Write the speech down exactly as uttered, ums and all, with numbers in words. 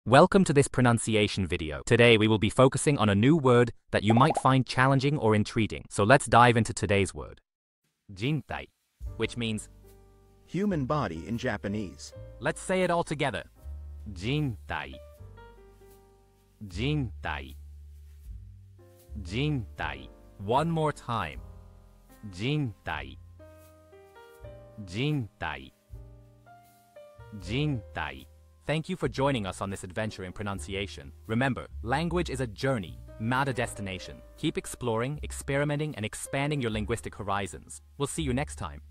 Welcome to this pronunciation video. Today we will be focusing on a new word that you might find challenging or intriguing. So let's dive into today's word. Jintai, which means human body in Japanese. Let's say it all together. Jintai. Jintai. Jintai. One more time. Jintai. Jintai. Jintai. Thank you for joining us on this adventure in pronunciation. Remember, language is a journey, not a destination. Keep exploring, experimenting, and expanding your linguistic horizons. We'll see you next time.